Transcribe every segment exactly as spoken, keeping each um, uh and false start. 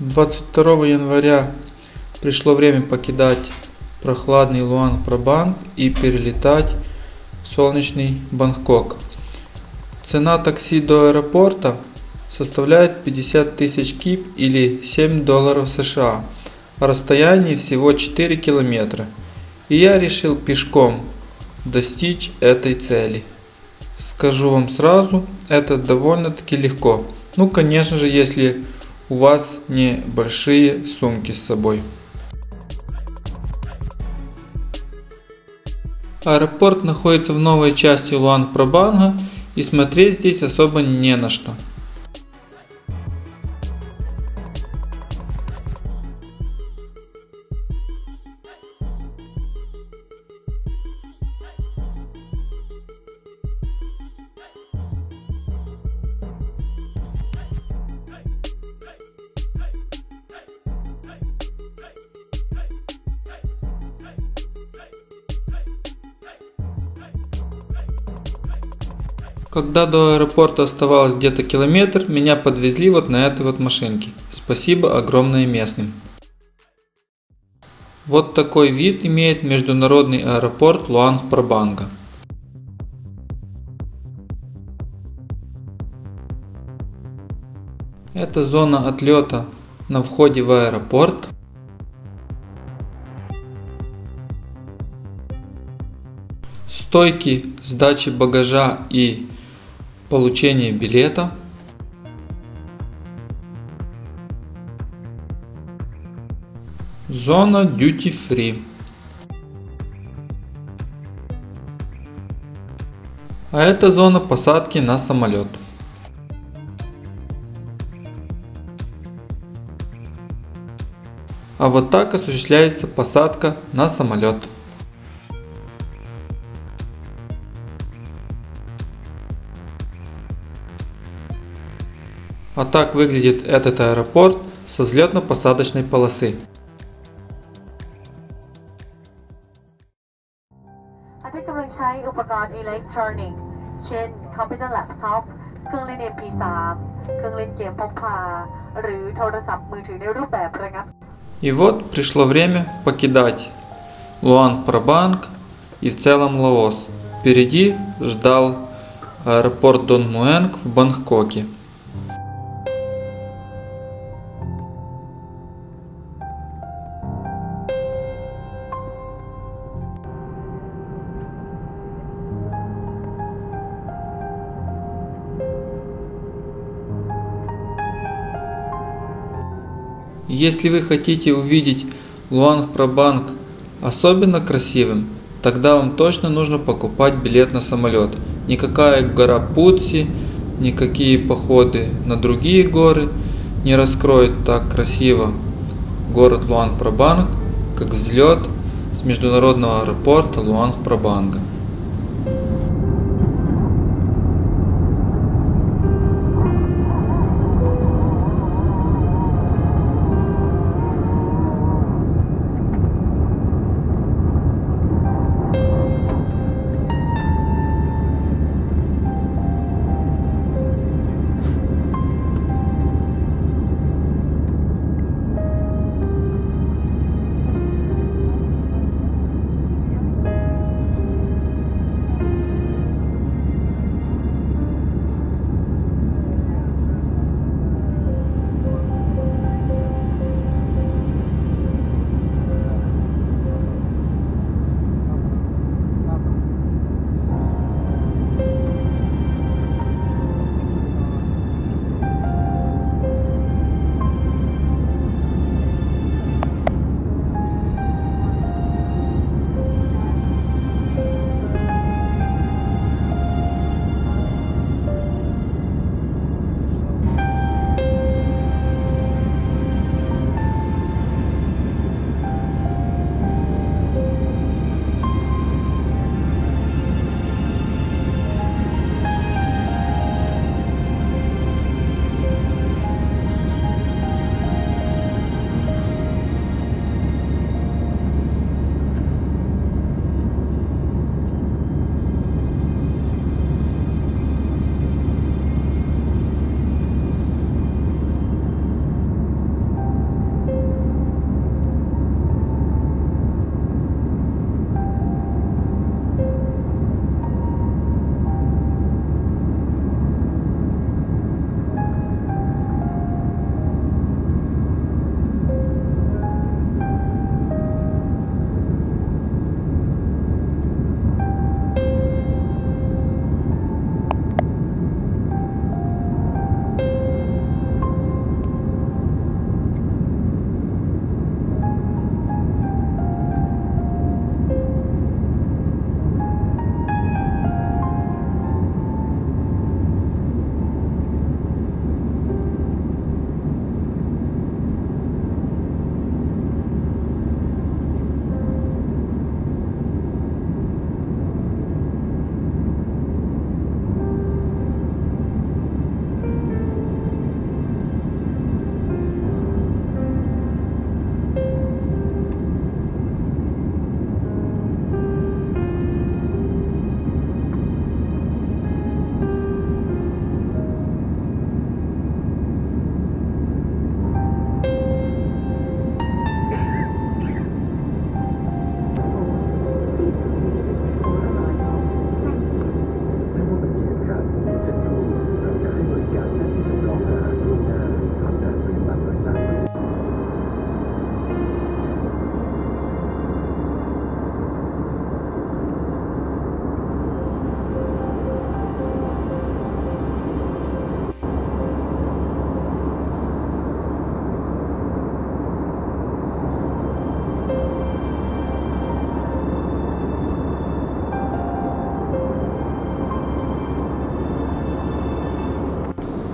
двадцать второго января пришло время покидать прохладный Луанг-Прабанг и перелетать в солнечный Бангкок. Цена такси до аэропорта составляет пятьдесят тысяч кип или семь долларов США, а расстояние всего четыре километра. И я решил пешком достичь этой цели. Скажу вам сразу, это довольно-таки легко. Ну, конечно же, если у вас не большие сумки с собой. Аэропорт находится в новой части Луанг-Прабанга, и смотреть здесь особо не на что. Когда до аэропорта оставалось где-то километр, меня подвезли вот на этой вот машинке. Спасибо огромное местным. Вот такой вид имеет международный аэропорт Луанг-Прабанга. Это зона отлета на входе в аэропорт. Стойки сдачи багажа и получения билета. Зона Duty Free. А это зона посадки на самолет. А вот так осуществляется посадка на самолет. А так выглядит этот аэропорт со взлетно-посадочной полосы. อาทิตย์กำลังใช้อุปกรณ์อิเล็กทรอนิกส์เช่นคอมพิวเตอร์แล็ปท็อปเครื่องเล่น เอ็ม พี สาม เครื่องเล่นเกมพกพาหรือโทรศัพท์มือถือในรูปแบบระงับ И вот пришло время покидать Луанг-Прабанг и в целом Лаос. Впереди ждал аэропорт Дон Муэнг в Бангкоке. Если вы хотите увидеть Луанг-Прабанг особенно красивым, тогда вам точно нужно покупать билет на самолет. Никакая гора Путси, никакие походы на другие горы не раскроют так красиво город Луанг-Прабанг, как взлет с международного аэропорта Луанг-Прабанга.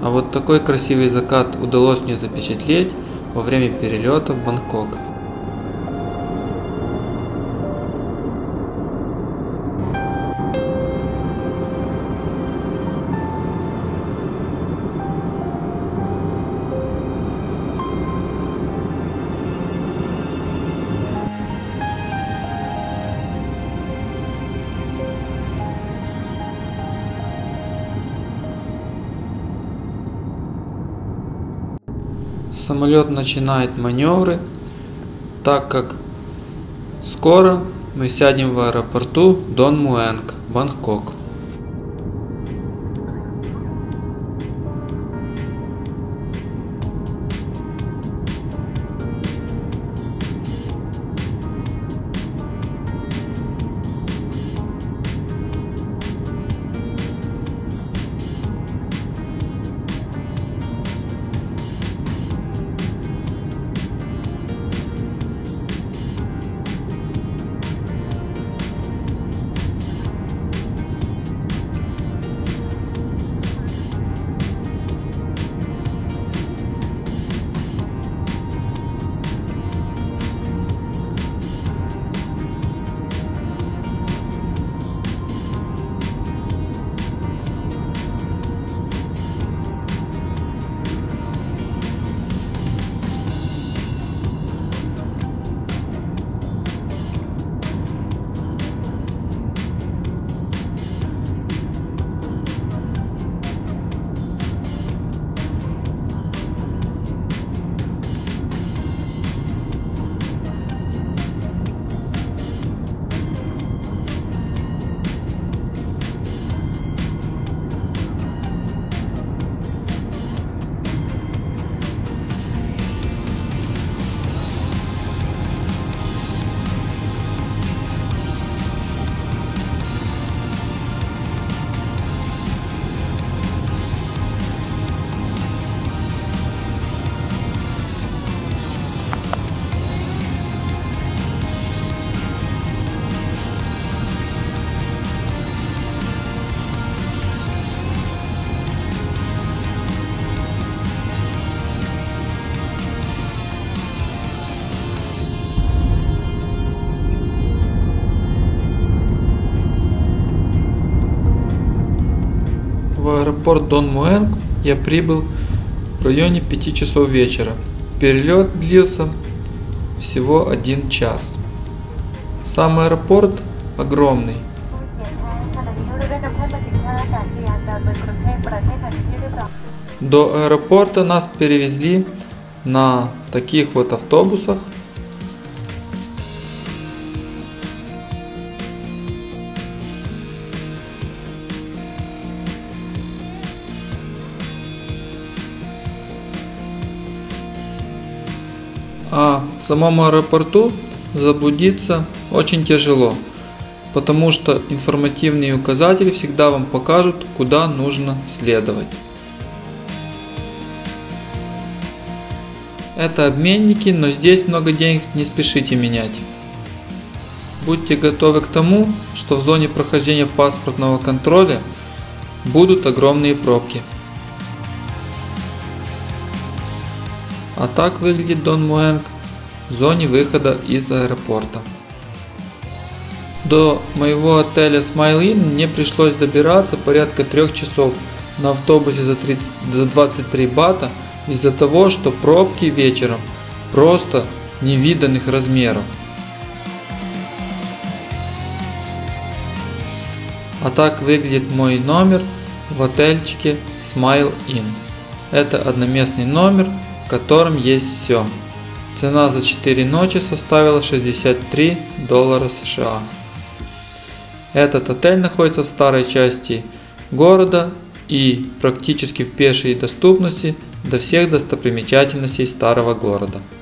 А вот такой красивый закат удалось мне запечатлеть во время перелета в Бангкок. Самолет начинает маневры, так как скоро мы сядем в аэропорту Дон Муэнг, Бангкок. В аэропорт Дон Муэнг я прибыл в районе пяти часов вечера. Перелет длился всего один час. Сам аэропорт огромный. До аэропорта нас перевезли на таких вот автобусах. А в самом аэропорту заблудиться очень тяжело, потому что информативные указатели всегда вам покажут, куда нужно следовать. Это обменники, но здесь много денег не спешите менять. Будьте готовы к тому, что в зоне прохождения паспортного контроля будут огромные пробки. А так выглядит Дон Муэнг в зоне выхода из аэропорта. До моего отеля Smile Inn мне пришлось добираться порядка трех часов на автобусе за, тридцать, за двадцать три бата из-за того, что пробки вечером просто невиданных размеров. А так выглядит мой номер в отельчике Smile Inn. Это одноместный номер, в котором есть все. Цена за четыре ночи составила шестьдесят три доллара США. Этот отель находится в старой части города и практически в пешей доступности до всех достопримечательностей старого города.